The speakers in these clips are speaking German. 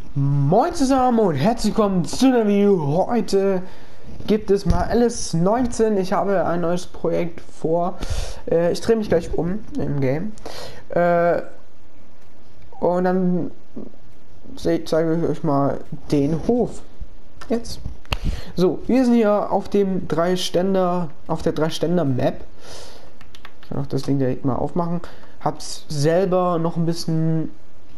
Moin zusammen und herzlich willkommen zu einem Video. Heute gibt es mal LS19. Ich habe ein neues Projekt vor. Ich drehe mich gleich um im Game. Und dann zeige ich euch mal den Hof. Jetzt. So, wir sind hier auf dem auf der 3-Ständer-Map. Ich kann auch das Ding direkt mal aufmachen. Hab's selber noch ein bisschen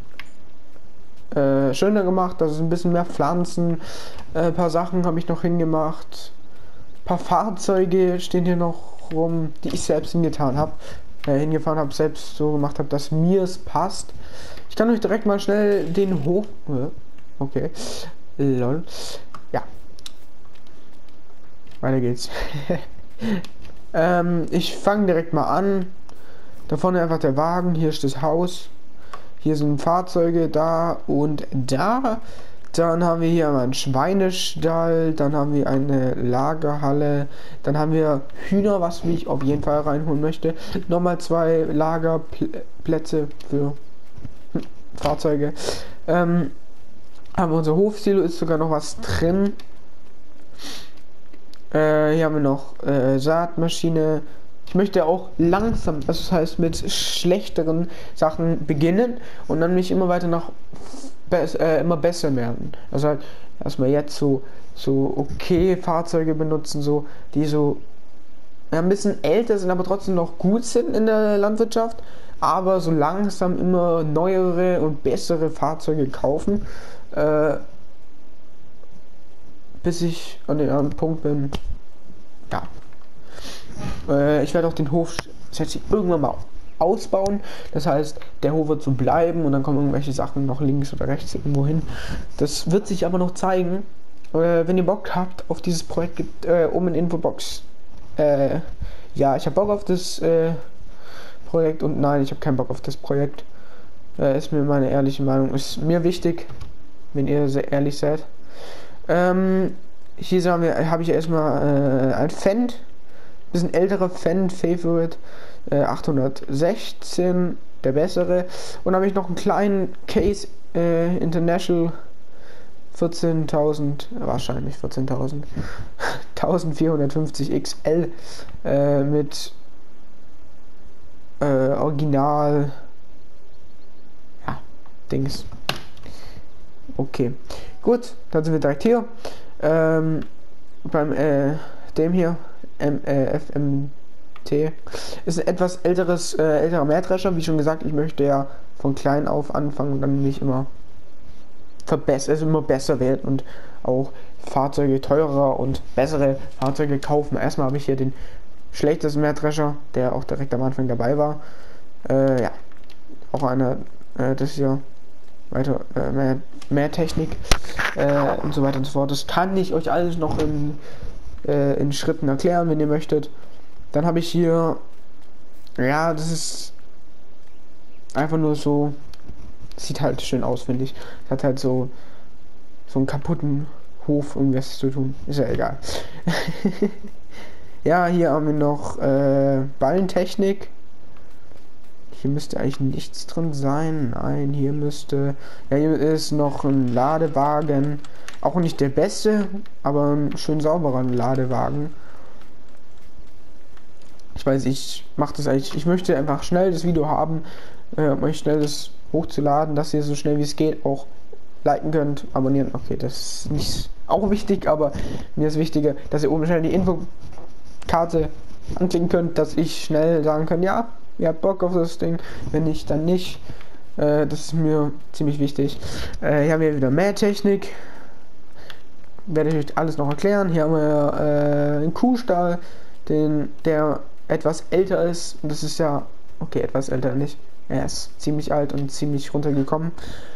schöner gemacht, dass es ein bisschen mehr Pflanzen, ein paar Sachen habe ich noch hingemacht, ein paar Fahrzeuge stehen hier noch rum, die ich selbst hingefahren habe, selbst so gemacht habe, dass mir es passt. Ich kann euch direkt mal schnell den Hof, okay, lol, ja, weiter geht's. Ich fange direkt mal an. Da vorne einfach der Wagen, hier ist das Haus. Hier sind Fahrzeuge da und da. Dann haben wir hier einen Schweinestall. Dann haben wir eine Lagerhalle. Dann haben wir Hühner, was ich auf jeden Fall reinholen möchte. Nochmal 2 Lagerplätze für Fahrzeuge. Haben wir unser Hofsilo, ist sogar noch was drin. Hier haben wir noch Saatmaschine. Ich möchte auch langsam, also das heißt mit schlechteren Sachen beginnen und dann mich immer weiter immer besser werden. Also halt erstmal jetzt so okay Fahrzeuge benutzen, so die so ein bisschen älter sind, aber trotzdem noch gut sind in der Landwirtschaft, aber so langsam immer neuere und bessere Fahrzeuge kaufen, bis ich an den Punkt bin, ja. Ich werde auch den Hof irgendwann mal ausbauen. Das heißt, der Hof wird so bleiben und dann kommen irgendwelche Sachen noch links oder rechts irgendwo hin. Das wird sich aber noch zeigen. Wenn ihr Bock habt auf dieses Projekt, gibt oben in Infobox. Ja, ich habe Bock auf das Projekt und nein, ich habe keinen Bock auf das Projekt. Ist mir meine ehrliche Meinung. Ist mir wichtig, wenn ihr sehr ehrlich seid. Hier habe ich erstmal ein Fendt. Bisschen älterer Fendt Favorite 816, der bessere. Und habe ich noch einen kleinen Case International 14.000, wahrscheinlich 14.000, 1450 XL mit Original, ja, Dings. Okay, gut, dann sind wir direkt hier beim dem hier. FMT ist ein etwas älterer Mähdrescher. Wie schon gesagt, ich möchte ja von klein auf anfangen und dann mich immer verbessern, also immer besser werden und auch Fahrzeuge teurer und bessere Fahrzeuge kaufen. Erstmal habe ich hier den schlechtesten Mähdrescher, der auch direkt am Anfang dabei war. Ja, auch einer, das hier weiter mehr Technik und so weiter und so fort. Das kann ich euch alles noch in Schritten erklären, wenn ihr möchtet. Dann habe ich hier, ja, das ist einfach nur so, sieht halt schön aus, finde ich. Hat halt so einen kaputten Hof irgendwas zu tun. Ist ja egal. Ja, hier haben wir noch Ballentechnik. Hier müsste eigentlich nichts drin sein. Nein, hier müsste, ja, hier ist noch ein Ladewagen. Auch nicht der beste, aber ein schön sauberer Ladewagen. Ich weiß, ich mache das eigentlich. Ich möchte einfach schnell das Video haben, um euch schnell das hochzuladen, dass ihr so schnell wie es geht auch liken könnt, abonnieren. Okay, das ist nicht auch wichtig, aber mir ist wichtiger, dass ihr oben schnell die Infokarte anklicken könnt, dass ich schnell sagen kann, ja, ihr habt Bock auf das Ding. Wenn nicht, dann nicht. Das ist mir ziemlich wichtig. Hier haben wir wieder Mähtechnik. Werde ich euch alles noch erklären. Hier haben wir einen Kuhstall, der etwas älter ist. Und das ist ja, okay, etwas älter nicht. Er ist ziemlich alt und ziemlich runtergekommen.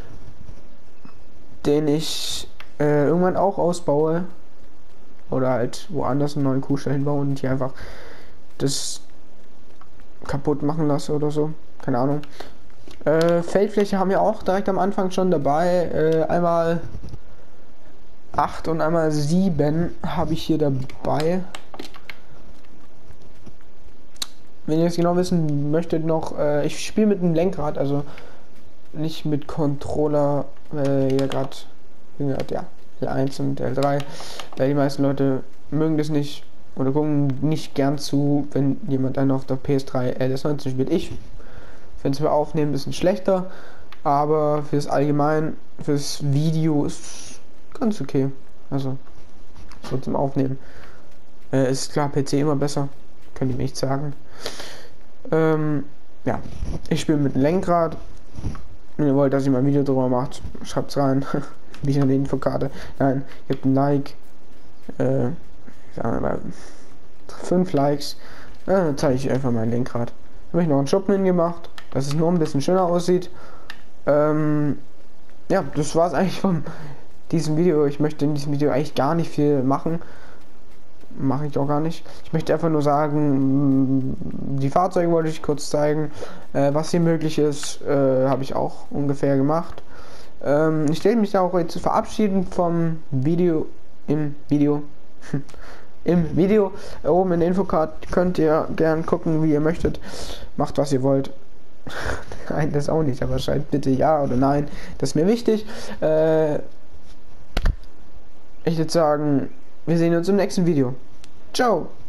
Den ich irgendwann auch ausbaue. Oder halt woanders einen neuen Kuhstall hinbaue und hier einfach das kaputt machen lasse oder so. Keine Ahnung. Feldfläche haben wir auch direkt am Anfang schon dabei. Einmal 8 und einmal 7 habe ich hier dabei. Wenn ihr es genau wissen möchtet noch, ich spiele mit dem Lenkrad, also nicht mit Controller hier gerade ja, L1 und L3, weil die meisten Leute mögen das nicht oder gucken nicht gern zu, wenn jemand dann auf der PS3 LS19 spielt. Ich finde es beim Aufnehmen ein bisschen schlechter, aber fürs Allgemein, fürs Video ist ganz okay. Also, so zum Aufnehmen. Ist klar, PC immer besser, könnte ich mir echt sagen. Ja, ich spiele mit dem Lenkrad. Wenn ihr wollt, dass ich mal ein Video drüber macht, schreibt's rein. Nicht an die Infokarte. Nein, gebt ein Like. Sagen wir mal 5 Likes. Dann zeige ich einfach mein Lenkrad. Habe ich noch einen Schuppen hingemacht, dass es nur ein bisschen schöner aussieht. Ja, das war es eigentlich von diesem Video. Ich möchte in diesem Video eigentlich gar nicht viel machen. Mache ich auch gar nicht. Ich möchte einfach nur sagen, die Fahrzeuge wollte ich kurz zeigen. Was hier möglich ist, habe ich auch ungefähr gemacht. Ich werde mich auch jetzt verabschieden vom Video. Im Video. Im Video. Oben in der Infocard könnt ihr gern gucken, wie ihr möchtet. Macht, was ihr wollt. Nein, das auch nicht, aber schreibt bitte ja oder nein. Das ist mir wichtig. Ich würde sagen, wir sehen uns im nächsten Video. Ciao!